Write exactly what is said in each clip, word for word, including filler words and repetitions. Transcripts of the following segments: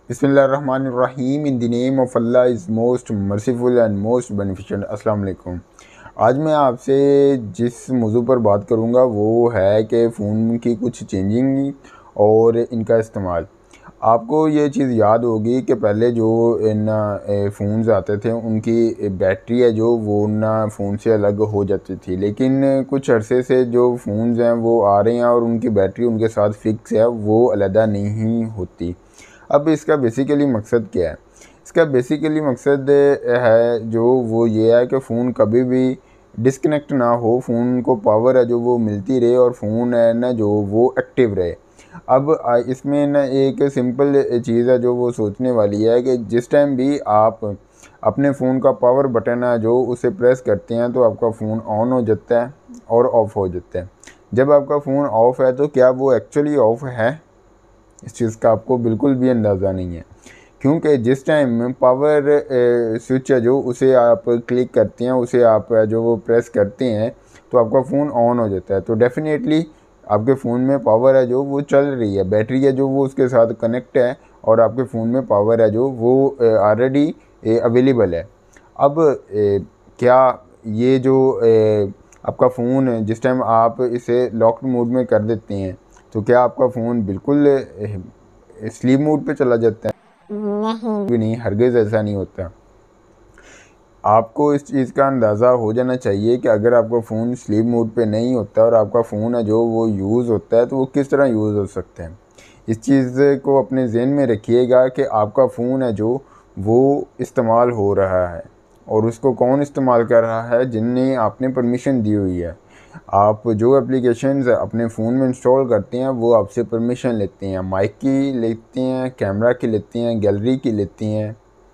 बिस्मिल्लाहिर्रहमानिर्रहीम। In the name of Allah is most merciful and most beneficent. अस्सलाम वालेकुम। आज मैं आपसे जिस मौजू पर बात करूँगा वो है कि फ़ोन की कुछ चेंजिंग और इनका इस्तेमाल। आपको ये चीज़ याद होगी कि पहले जो इन फ़ोन्स आते थे उनकी बैटरी है जो वो ना फ़ोन से अलग हो जाती थी, लेकिन कुछ अरसे से जो फ़ोन्स हैं वो आ रहे हैं और उनकी बैटरी उनके साथ फ़िक्स है, वो अलहदा नहीं होती। अब इसका बेसिकली मकसद क्या है? इसका बेसिकली मकसद है जो वो ये है कि फ़ोन कभी भी डिस्कनेक्ट ना हो, फ़ोन को पावर है जो वो मिलती रहे और फ़ोन है ना जो वो एक्टिव रहे। अब इसमें ना एक सिंपल चीज़ है जो वो सोचने वाली है कि जिस टाइम भी आप अपने फ़ोन का पावर बटन है जो उसे प्रेस करते हैं तो आपका फ़ोन ऑन हो जाता है और ऑफ़ हो जाता है। जब आपका फ़ोन ऑफ़ है तो क्या वो एक्चुअली ऑफ़ है? इस चीज़ का आपको बिल्कुल भी अंदाज़ा नहीं है, क्योंकि जिस टाइम पावर स्विच है जो उसे आप क्लिक करते हैं, उसे आप जो वो प्रेस करते हैं तो आपका फ़ोन ऑन हो जाता है। तो डेफ़िनेटली आपके फ़ोन में पावर है जो वो चल रही है, बैटरी है जो वो उसके साथ कनेक्ट है और आपके फ़ोन में पावर है जो वो ऑलरेडी अवेलेबल है। अब ए, क्या ये जो ए, आपका फ़ोन जिस टाइम आप इसे लॉक्ड मोड में कर देते हैं तो क्या आपका फ़ोन बिल्कुल स्लीप मोड पे चला जाता है? नहीं भी नहीं, हरगिज़ ऐसा नहीं होता। आपको इस चीज़ का अंदाज़ा हो जाना चाहिए कि अगर आपका फ़ोन स्लीप मोड पे नहीं होता और आपका फ़ोन है जो वो यूज़ होता है तो वो किस तरह यूज़ हो सकता है। इस चीज़ को अपने ज़हन में रखिएगा कि आपका फ़ोन है जो वो इस्तेमाल हो रहा है और उसको कौन इस्तेमाल कर रहा है, जिन्हें आपने परमिशन दी हुई है। आप जो एप्लीकेशंस अपने फ़ोन में इंस्टॉल करते हैं वो आपसे परमिशन लेते हैं, माइक की लेते हैं, कैमरा की लेते हैं, गैलरी की लेते हैं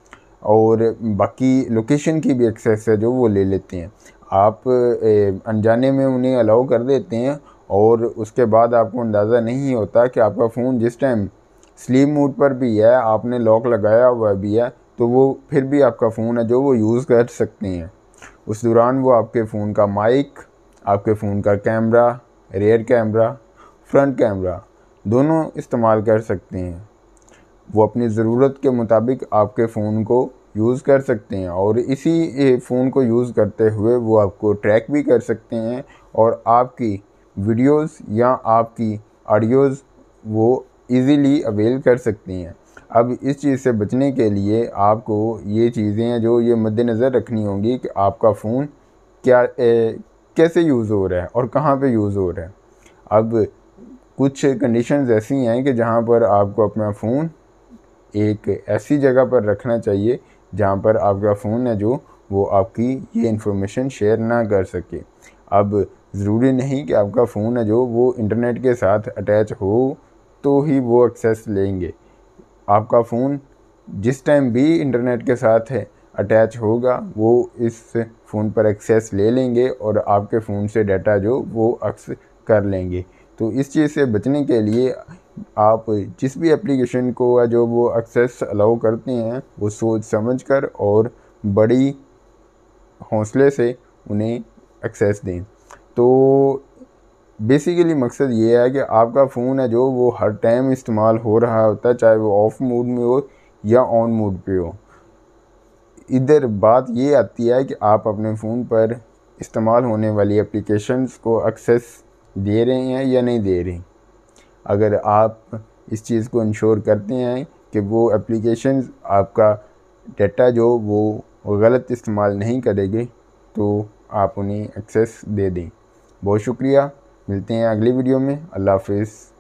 और बाकी लोकेशन की भी एक्सेस है जो वो ले लेते हैं। आप अनजाने में उन्हें अलाउ कर देते हैं और उसके बाद आपको अंदाज़ा नहीं होता कि आपका फ़ोन जिस टाइम स्लीप मोड पर भी है, आपने लॉक लगाया हुआ भी है, तो वो फिर भी आपका फ़ोन है जो वो यूज़ कर सकते हैं। उस दौरान वो आपके फ़ोन का माइक, आपके फ़ोन का camera, rear camera, front camera दोनों इस्तेमाल कर सकते हैं। वो अपनी ज़रूरत के मुताबिक आपके फ़ोन को यूज़ कर सकते हैं और इसी फ़ोन को यूज़ करते हुए वो आपको ट्रैक भी कर सकते हैं और आपकी वीडियोस या आपकी ऑडियोज़ वो इजीली अवेल कर सकती हैं। अब इस चीज़ से बचने के लिए आपको ये चीज़ें हैं जो ये मद्देनज़र रखनी होंगी कि आपका फ़ोन क्या ए, कैसे यूज़ हो रहा है और कहाँ पे यूज़ हो रहा है। अब कुछ कंडीशंस ऐसी हैं कि जहाँ पर आपको अपना फ़ोन एक ऐसी जगह पर रखना चाहिए जहाँ पर आपका फ़ोन है जो वो आपकी ये इन्फॉर्मेशन शेयर ना कर सके। अब ज़रूरी नहीं कि आपका फ़ोन है जो वो इंटरनेट के साथ अटैच हो तो ही वो एक्सेस लेंगे। आपका फ़ोन जिस टाइम भी इंटरनेट के साथ है अटैच होगा वो इस फ़ोन पर एक्सेस ले लेंगे और आपके फ़ोन से डाटा जो वो अक्स कर लेंगे। तो इस चीज़ से बचने के लिए आप जिस भी एप्लीकेशन को जो वो एक्सेस अलाउ करते हैं वो सोच समझ कर और बड़ी हौसले से उन्हें एक्सेस दें। तो बेसिकली मकसद ये है कि आपका फ़ोन है जो वो हर टाइम इस्तेमाल हो रहा होता है, चाहे वो ऑफ मोड में हो या ऑन मोड पे हो। इधर बात ये आती है कि आप अपने फ़ोन पर इस्तेमाल होने वाली एप्लीकेशंस को एक्सेस दे रहे हैं या नहीं दे रहे। अगर आप इस चीज़ को इंश्योर करते हैं कि वो एप्लीकेशंस आपका डाटा जो वो गलत इस्तेमाल नहीं करेंगे तो आप उन्हें एक्सेस दे दें। बहुत शुक्रिया, मिलते हैं अगली वीडियो में। अल्लाह हाफ़िज़।